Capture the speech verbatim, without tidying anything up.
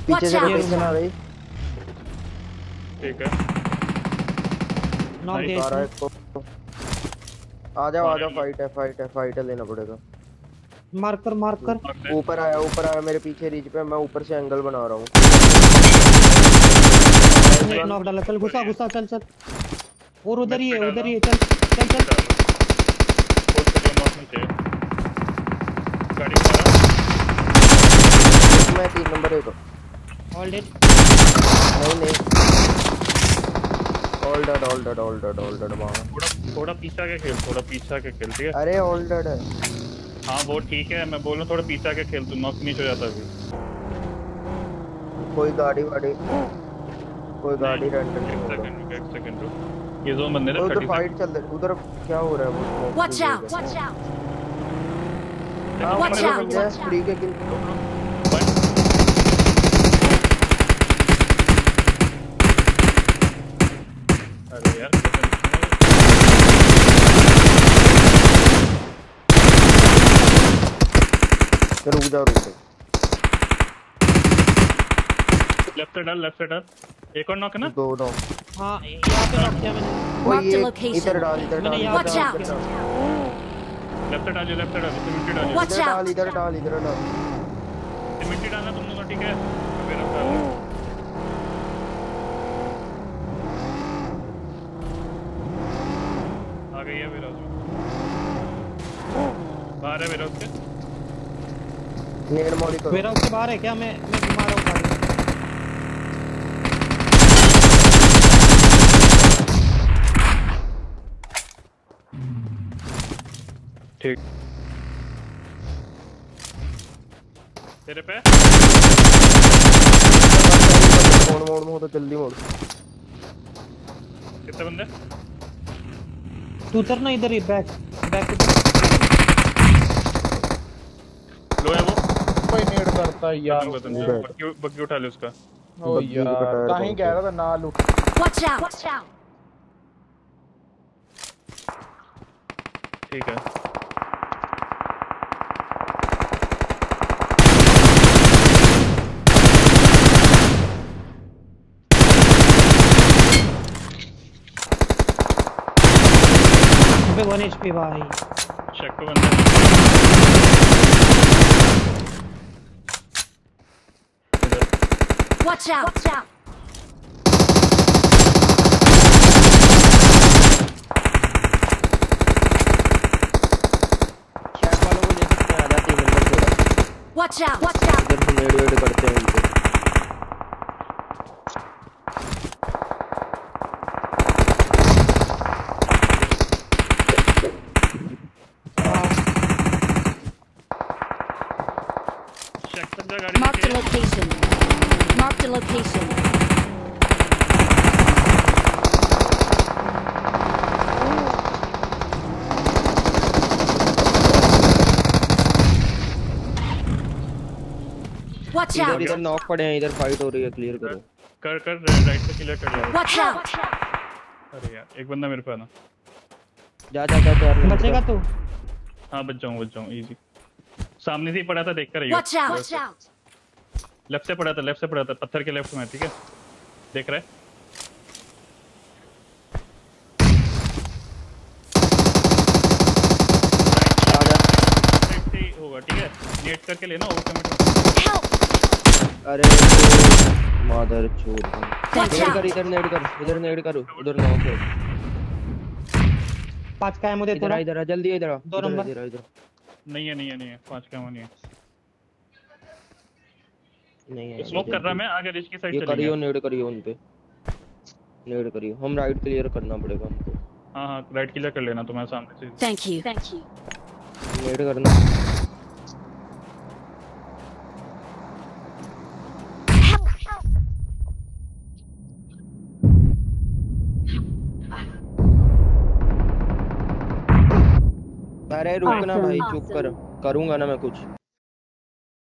पीछे से रोटेशन आ रही। ठीक है नॉक दे रहा है इसको। आ जाओ आ जाओ, फाइट है फाइट है फाइट है, लेना पड़ेगा। मार्कर मार्कर ऊपर आया ऊपर आया मेरे पीछे रीच पे, मैं ऊपर से एंगल बना रहा हूँ। एक नॉक डाला, चल घुसा घुसा चल चल। और उधर ही है उधर ही है, चल चल चल। फोर्थ पे नॉक नीचे गाड़ी मारा। मैं तीन नंबर है तो ऑल डेड। नहीं नहीं all dead all dead all dead all dead. थोड़ा थोड़ा पीछा के खेल, थोड़ा पीछा के खेल, ठीक है। अरे ऑल डेड है। हाँ वो ठीक है, मैं बोल रहा हूँ थोड़ा पीछा के खेल, तू नॉक नीचे हो जाता अभी। कोई गाड़ी वाड़ी कोई गाड़ी रेंट नहीं एक सेकंड रुक, एक सेकंड रुक। ये जोन बंदे ने उधर फाइट चल रही, उधर क्या हो रहा है वो? Watch out watch out watch out. Free के किल। अरे यार रुक जाओ रुक जाओ। लेफ्ट से डाल, लेफ्ट से डाल। एक और नॉक है ना? दो नॉक। हां यहां पे नॉक किया मैंने। कोई इधर डाल इधर डाल। Watch out. लेफ्ट से डाल, लेफ्ट से डाल, सिमेंट डाल। Watch out. इधर डाल इधर डाल। सिमेंट डालना तुम दोनों, ठीक है। मेरा डाल आ गई है मेरा उसमें। बाहर है मेरा उसके। नेड मॉडी करो। मेरा उसके बाहर है क्या? मैं मैं घुमा रहा हूं गाड़ी। ठीक तेरे पे मोड़ मोड़ मोड़ तो जल्दी मोड़। कितने बंदे? तू उतर ना इधर ही, बैक बैक। लो है वो कोई नेड करता है यार। बग्गी बग्गी उठा ले उसका। ओ यार कहीं कह रहा था ना लूट। Watch out watch out. ठीक है पे वन एचपी भाई। चेक पे बंदा। Watch out! Watch out! शैक वालों को ले सकते हैं, आधा तीन नंबर छोड़ा। Watch out! Watch out! इधर से नेड वेड करते हैं उनको। Mark the location. Mark the location. Watch out. इधर नॉक पड़े हैं, इधर फाइट हो रही है, क्लियर करो। कर कर राइट से क्लियर कर दे। Watch out. अरे यार एक बंदा मेरे पे आना। जा जा जा जा। बचेगा तू? हां बच जाऊं बच जाऊं इजी। सामने से ही पड़ा था, देख कर रहिए। Watch out. Watch out. Left से पड़ा था, लेफ्ट से पड़ा था, पत्थर के लेफ्ट में, ठीक है। देख रहा है आ जा। राइट से होगा, ठीक है। नेट करके लेना ऑटोमेटिक। अरे मदर चोद। इधर कर इधर नेड कर, इधर नेड करो, उधर नॉक है। पांच का एमो दे तेरा। इधर इधर जल्दी इधर आ। दो नंबर इधर इधर। नहीं है नहीं है नहीं है, पांच का एमो नहीं है। नहीं है। स्मोक कर रहा मैं, आगे रिच की साइड ये चलेंगे। करियो नेड करियो उन पे। नेड करियो, हम राइट क्लियर करना पड़ेगा हमको। हां हां राइट क्लियर कर लेना तुम्हारे सामने से। Thank you. Thank you. नेड करना। अरे रुकना भाई, चुप कर, करूंगा ना मैं कुछ।